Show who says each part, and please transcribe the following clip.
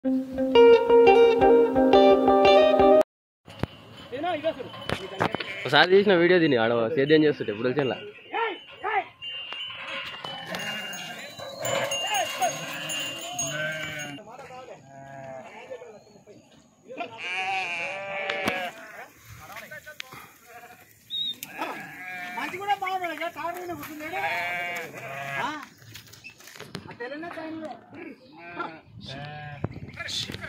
Speaker 1: ఒకసారి తీసిన వీడియో దీన్ని ఆడ సేద్యం చేస్తుంటే ఇప్పుడు వచ్చిన
Speaker 2: మంచి కూడా బాగుంది తాడు కూర్చుంది